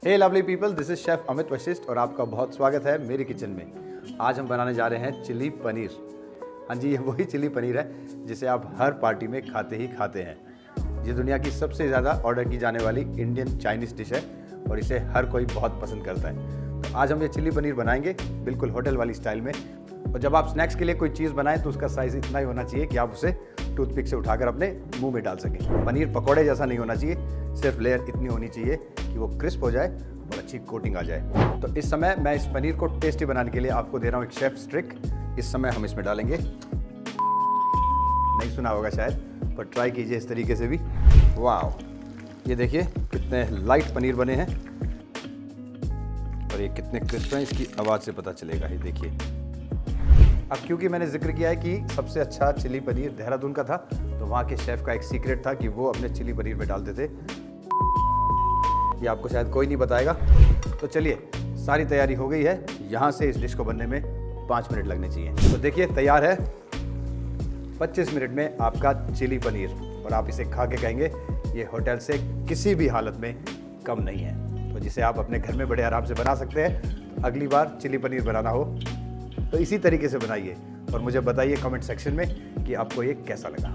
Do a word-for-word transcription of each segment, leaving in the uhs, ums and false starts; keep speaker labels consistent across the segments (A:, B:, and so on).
A: Hey lovely people, this is chef Amit Vashisht और आपका बहुत स्वागत है मेरे किचन में। आज हम बनाने जा रहे हैं चिली पनीर। हाँ जी, ये वही चिली पनीर है जिसे आप हर पार्टी में खाते ही खाते हैं। ये दुनिया की सबसे ज़्यादा ऑर्डर की जाने वाली इंडियन चाइनीज़ डिश है और इसे हर कोई बहुत पसंद करता है। तो आज हम ये चिली पनीर बनाएंगे बिल्कुल होटल वाली स्टाइल में। और जब आप स्नैक्स के लिए कोई चीज़ बनाएं तो उसका साइज़ इतना ही होना चाहिए कि आप उसे टूथपिक से उठाकर अपने मुंह में डाल सकें। पनीर पकौड़े जैसा नहीं होना चाहिए, सिर्फ लेयर इतनी होनी चाहिए कि वो क्रिस्प हो जाए और अच्छी कोटिंग आ जाए। तो इस समय मैं इस पनीर को टेस्टी बनाने के लिए आपको दे रहा हूँ एक शेफ ट्रिक। इस समय हम इसमें डालेंगे, नहीं सुना होगा शायद, पर ट्राई कीजिए इस तरीके से भी। वाह, ये देखिए कितने लाइट पनीर बने हैं और ये कितने क्रिस्प हैं, इसकी आवाज़ से पता चलेगा। ये देखिए, अब क्योंकि मैंने जिक्र किया है कि सबसे अच्छा चिली पनीर देहरादून का था, तो वहाँ के शेफ़ का एक सीक्रेट था कि वो अपने चिली पनीर में डालते थे। ये आपको शायद कोई नहीं बताएगा। तो चलिए, सारी तैयारी हो गई है। यहाँ से इस डिश को बनने में पाँच मिनट लगने चाहिए। तो देखिए, तैयार है पच्चीस मिनट में आपका चिली पनीर, और आप इसे खा के कहेंगे ये होटल से किसी भी हालत में कम नहीं है। तो जिसे आप अपने घर में बड़े आराम से बना सकते हैं। अगली बार चिली पनीर बनाना हो तो इसी तरीके से बनाइए और मुझे बताइए कमेंट सेक्शन में कि आपको ये कैसा लगा।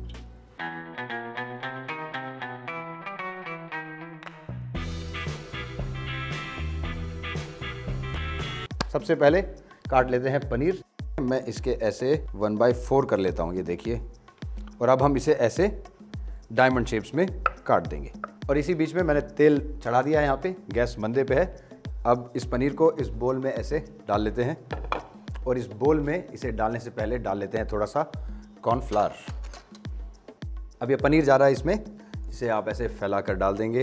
A: सबसे पहले काट लेते हैं पनीर। मैं इसके ऐसे वन बाई फोर कर लेता हूँ, ये देखिए। और अब हम इसे ऐसे डायमंड शेप्स में काट देंगे। और इसी बीच में मैंने तेल चढ़ा दिया है, यहाँ पे गैस मंदे पे है। अब इस पनीर को इस बोल में ऐसे डाल लेते हैं और इस बोल में इसे डालने से पहले डाल लेते हैं थोड़ा सा कॉर्नफ्लावर। अब ये पनीर जा रहा है इसमें, इसे आप ऐसे फैला कर डाल देंगे।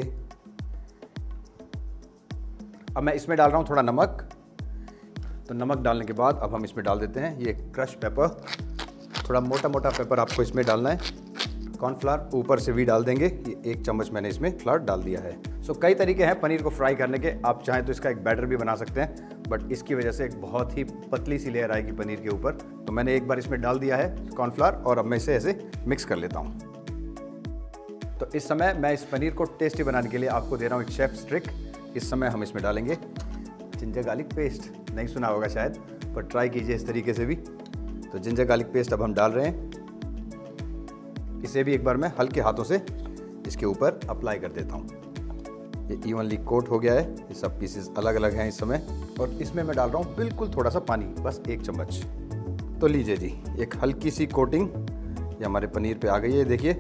A: अब मैं इसमें डाल रहा हूँ थोड़ा नमक। तो नमक डालने के बाद अब हम इसमें डाल देते हैं ये क्रश पेपर। थोड़ा मोटा मोटा पेपर आपको इसमें डालना है। कॉर्नफ्लावर ऊपर से भी डाल देंगे। ये एक चम्मच मैंने इसमें फ्लावर डाल दिया है। सो कई तरीके हैं पनीर को फ्राई करने के। आप चाहें तो इसका एक बैटर भी बना सकते हैं, बट इसकी वजह से एक बहुत ही पतली सी लेयर आएगी पनीर के ऊपर। तो मैंने एक बार इसमें डाल दिया है कॉर्नफ्लावर और अब मैं इसे ऐसे मिक्स कर लेता हूँ। तो इस समय मैं इस पनीर को टेस्टी बनाने के लिए आपको दे रहा हूँ एक शेफ ट्रिक। इस समय हम इसमें डालेंगे जिंजर गार्लिक पेस्ट। नहीं सुना होगा शायद, पर ट्राई कीजिए इस तरीके से भी। तो जिंजर गार्लिक पेस्ट अब हम डाल रहे हैं। इसे भी एक बार मैं हल्के हाथों से इसके ऊपर अप्लाई कर देता हूँ। ये इवनली कोट हो गया है। ये सब पीसेस अलग अलग हैं इस समय। और इसमें मैं डाल रहा हूँ बिल्कुल थोड़ा सा पानी, बस एक चम्मच। तो लीजिए जी, एक हल्की सी कोटिंग ये हमारे पनीर पे आ गई है, देखिए।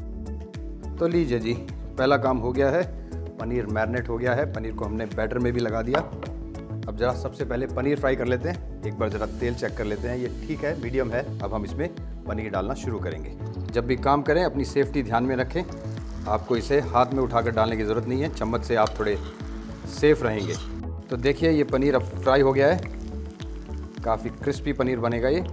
A: तो लीजिए जी, पहला काम हो गया है। पनीर मैरिनेट हो गया है। पनीर को हमने बैटर में भी लगा दिया। अब ज़रा सबसे पहले पनीर फ्राई कर लेते हैं। एक बार ज़रा तेल चेक कर लेते हैं, ये ठीक है, मीडियम है। अब हम इसमें पनीर डालना शुरू करेंगे। जब भी काम करें अपनी सेफ्टी ध्यान में रखें। आपको इसे हाथ में उठाकर डालने की ज़रूरत नहीं है, चम्मच से आप थोड़े सेफ रहेंगे। तो देखिए, ये पनीर अब फ्राई हो गया है। काफ़ी क्रिस्पी पनीर बनेगा ये।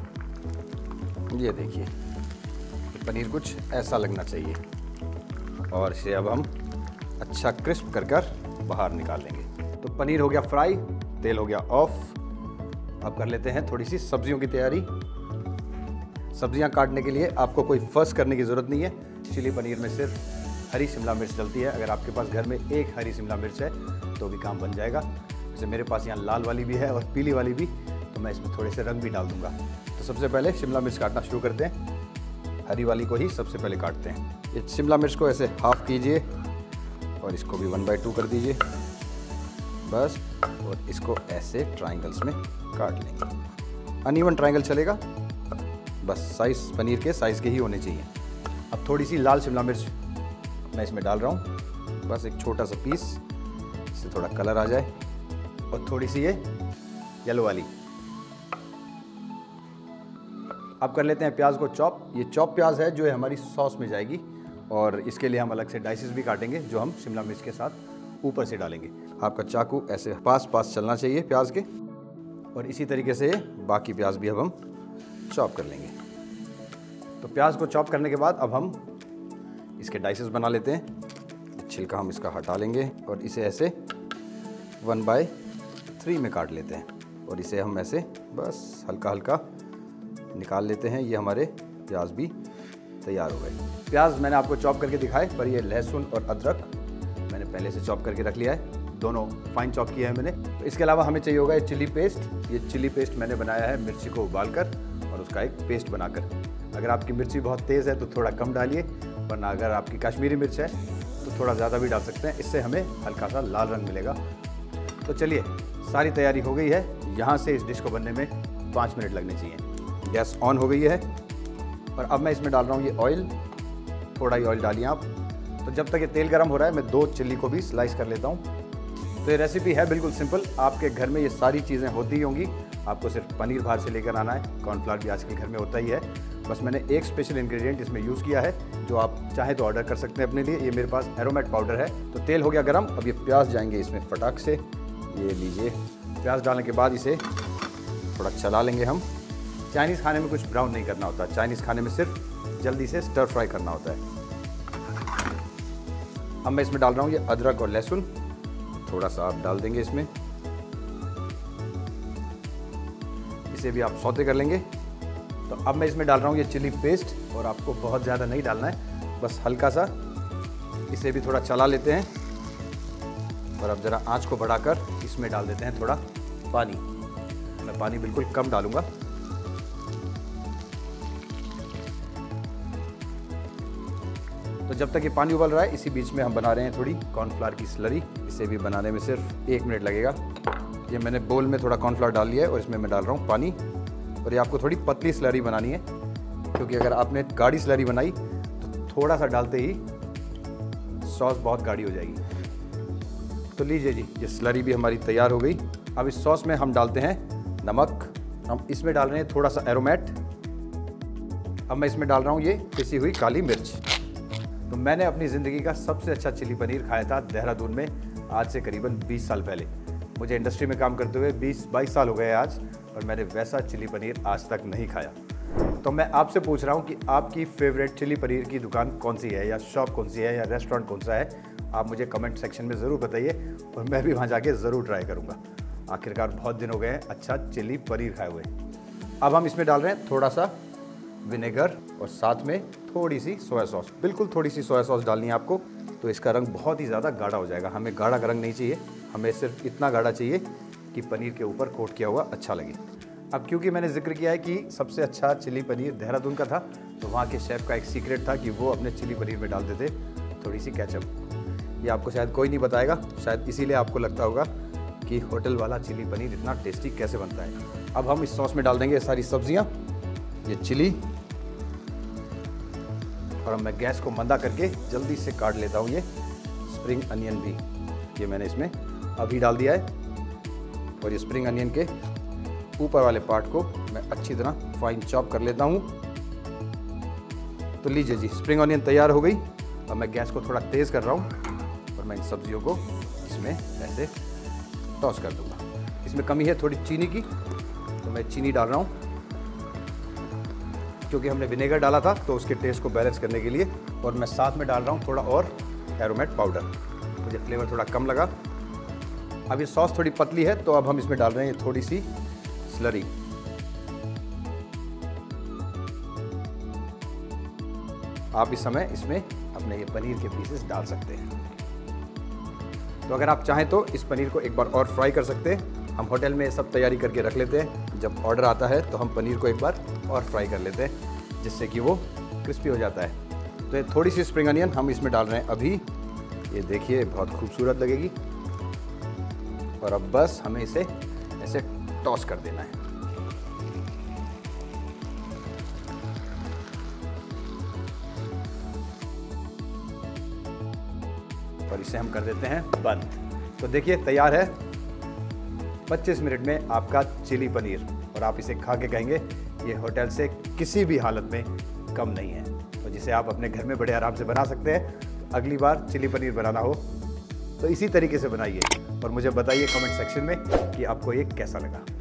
A: ये देखिए, पनीर कुछ ऐसा लगना चाहिए। और इसे अब हम अच्छा क्रिस्प कर कर बाहर निकाल लेंगे। तो पनीर हो गया फ्राई, तेल हो गया ऑफ। अब कर लेते हैं थोड़ी सी सब्जियों की तैयारी। सब्जियां काटने के लिए आपको कोई फर्स्ट करने की ज़रूरत नहीं है। चिली पनीर में सिर्फ हरी शिमला मिर्च डलती है। अगर आपके पास घर में एक हरी शिमला मिर्च है तो भी काम बन जाएगा। जैसे मेरे पास यहाँ लाल वाली भी है और पीली वाली भी, तो मैं इसमें थोड़े से रंग भी डाल दूँगा। तो सबसे पहले शिमला मिर्च काटना शुरू करते हैं। हरी वाली को ही सबसे पहले काटते हैं। ये शिमला मिर्च को ऐसे हाफ कीजिए और इसको भी वन बाई टू कर दीजिए, बस। और इसको ऐसे ट्राइंगल्स में काट लेंगे। अनइवन ट्राइंगल चलेगा, बस साइज़ पनीर के साइज़ के ही होने चाहिए। अब थोड़ी सी लाल शिमला मिर्च मैं इसमें डाल रहा हूँ, बस एक छोटा सा पीस, इससे थोड़ा कलर आ जाए। और थोड़ी सी ये येलो वाली। अब कर लेते हैं प्याज को चॉप। ये चॉप प्याज है जो है हमारी सॉस में जाएगी, और इसके लिए हम अलग से डाइसेस भी काटेंगे जो हम शिमला मिर्च के साथ ऊपर से डालेंगे। आपका चाकू ऐसे पास पास चलना चाहिए प्याज के। और इसी तरीके से बाकी प्याज भी अब हम चॉप कर लेंगे। तो प्याज को चॉप करने के बाद अब हम इसके डाइसेस बना लेते हैं। छिलका हम इसका हटा लेंगे और इसे ऐसे वन बाय थ्री में काट लेते हैं। और इसे हम ऐसे बस हल्का हल्का निकाल लेते हैं। ये हमारे प्याज भी तैयार हो गए। प्याज मैंने आपको चॉप करके दिखाए, पर ये लहसुन और अदरक मैंने पहले से चॉप करके रख लिया है। दोनों फाइन चॉप किए हैं मैंने। तो इसके अलावा हमें चाहिए होगा ये चिली पेस्ट। ये चिली पेस्ट मैंने बनाया है मिर्ची को उबालकर और उसका एक पेस्ट बनाकर। अगर आपकी मिर्ची बहुत तेज़ है तो थोड़ा कम डालिए, वरना अगर आपकी कश्मीरी मिर्च है तो थोड़ा ज़्यादा भी डाल सकते हैं, इससे हमें हल्का सा लाल रंग मिलेगा। तो चलिए, सारी तैयारी हो गई है। यहाँ से इस डिश को बनने में पाँच मिनट लगने चाहिए। गैस ऑन हो गई है और अब मैं इसमें डाल रहा हूँ ये ऑयल। थोड़ा ही ऑयल डालिए आप। तो जब तक ये तेल गर्म हो रहा है मैं दो चिल्ली को भी स्लाइस कर लेता हूँ। तो ये रेसिपी है बिल्कुल सिंपल। आपके घर में ये सारी चीज़ें होती ही होंगी, आपको सिर्फ पनीर बाहर से लेकर आना है। कॉर्नफ्लावर भी आजकल घर में होता ही है। बस मैंने एक स्पेशल इंग्रेडिएंट इसमें यूज़ किया है, जो आप चाहें तो ऑर्डर कर सकते हैं अपने लिए। ये मेरे पास एरोमेट पाउडर है। तो तेल हो गया गरम। अब ये प्याज जाएंगे इसमें फटाक से। ये लीजिए, प्याज डालने के बाद इसे थोड़ा चला लेंगे हम। चाइनीज़ खाने में कुछ ब्राउन नहीं करना होता, चाइनीज़ खाने में सिर्फ जल्दी से स्टर फ्राई करना होता है। अब मैं इसमें डाल रहा हूँ ये अदरक और लहसुन। थोड़ा सा आप डाल देंगे इसमें, इसे भी आप सौते कर लेंगे। तो अब मैं इसमें डाल रहा हूँ ये चिली पेस्ट, और आपको बहुत ज़्यादा नहीं डालना है, बस हल्का सा। इसे भी थोड़ा चला लेते हैं और अब ज़रा आंच को बढ़ाकर इसमें डाल देते हैं थोड़ा पानी। मैं पानी बिल्कुल कम डालूंगा। तो जब तक ये पानी उबल रहा है, इसी बीच में हम बना रहे हैं थोड़ी कॉर्नफ्लावर की स्लरी। इसे भी बनाने में सिर्फ एक मिनट लगेगा। ये मैंने बोल में थोड़ा कॉर्नफ्लावर डाल लिया है और इसमें मैं डाल रहा हूँ पानी। और ये आपको थोड़ी पतली स्लरी बनानी है, क्योंकि अगर आपने गाढ़ी स्लरी बनाई तो थोड़ा सा डालते ही सॉस बहुत गाढ़ी हो जाएगी। तो लीजिए जी, ये स्लरी भी हमारी तैयार हो गई। अब इस सॉस में हम डालते हैं नमक। हम इसमें डाल रहे हैं थोड़ा सा एरोमेट। अब मैं इसमें डाल रहा हूँ ये पिसी हुई काली मिर्च। तो मैंने अपनी ज़िंदगी का सबसे अच्छा चिली पनीर खाया था देहरादून में, आज से करीबन बीस साल पहले। मुझे इंडस्ट्री में काम करते हुए बीस बाईस साल हो गए आज, और मैंने वैसा चिली पनीर आज तक नहीं खाया। तो मैं आपसे पूछ रहा हूँ कि आपकी फेवरेट चिली पनीर की दुकान कौन सी है, या शॉप कौन सी है, या रेस्टोरेंट कौन सा है। आप मुझे कमेंट सेक्शन में ज़रूर बताइए, और मैं भी वहाँ जाके ज़रूर ट्राई करूँगा। आखिरकार बहुत दिन हो गए हैं अच्छा चिली पनीर खाए हुए। अब हम इसमें डाल रहे हैं थोड़ा सा विनेगर और साथ में थोड़ी सी सोया सॉस। बिल्कुल थोड़ी सी सोया सॉस डालनी है आपको, तो इसका रंग बहुत ही ज़्यादा गाढ़ा हो जाएगा। हमें गाढ़ा रंग नहीं चाहिए, हमें सिर्फ इतना गाढ़ा चाहिए कि पनीर के ऊपर कोट किया हुआ अच्छा लगे। अब क्योंकि मैंने जिक्र किया है कि सबसे अच्छा चिली पनीर देहरादून का था, तो वहाँ के शेफ़ का एक सीक्रेट था कि वो अपने चिली पनीर में डालते थे थोड़ी सी केचप। ये आपको शायद कोई नहीं बताएगा, शायद इसीलिए आपको लगता होगा कि होटल वाला चिली पनीर इतना टेस्टी कैसे बनता है। अब हम इस सॉस में डाल देंगे सारी सब्जियाँ, ये चिली, और अब मैं गैस को मंदा करके जल्दी से काट लेता हूँ ये स्प्रिंग अनियन भी। ये मैंने इसमें अभी डाल दिया है, और ये स्प्रिंग अनियन के ऊपर वाले पार्ट को मैं अच्छी तरह फाइन चॉप कर लेता हूँ। तो लीजिए जी, स्प्रिंग अनियन तैयार हो गई। अब मैं गैस को थोड़ा तेज़ कर रहा हूँ और मैं इन सब्जियों को इसमें ऐसे टॉस कर दूँगा। इसमें कमी है थोड़ी चीनी की, तो मैं चीनी डाल रहा हूँ, क्योंकि हमने विनेगर डाला था तो उसके टेस्ट को बैलेंस करने के लिए। और मैं साथ में डाल रहा हूँ थोड़ा और एरोमेट पाउडर, मुझे फ्लेवर थोड़ा कम लगा। अब ये सॉस थोड़ी पतली है, तो अब हम इसमें डाल रहे हैं थोड़ी सी स्लरी। आप इस समय इसमें अपने ये पनीर के पीसेस डाल सकते हैं। तो अगर आप चाहें तो इस पनीर को एक बार और फ्राई कर सकते हैं। हम होटल में सब तैयारी करके रख लेते हैं, जब ऑर्डर आता है तो हम पनीर को एक बार और फ्राई कर लेते हैं, जिससे कि वो क्रिस्पी हो जाता है। तो ये थोड़ी सी स्प्रिंग अनियन हम इसमें डाल रहे हैं अभी। ये देखिए बहुत खूबसूरत लगेगी। और अब बस हमें इसे ऐसे टॉस कर देना है। और इसे हम कर देते हैं बंद। तो देखिए तैयार है पच्चीस मिनट में आपका चिली पनीर, और आप इसे खा के कहेंगे ये होटल से किसी भी हालत में कम नहीं है। तो जिसे आप अपने घर में बड़े आराम से बना सकते हैं। तो अगली बार चिली पनीर बनाना हो तो इसी तरीके से बनाइए, और मुझे बताइए कमेंट सेक्शन में कि आपको ये कैसा लगा।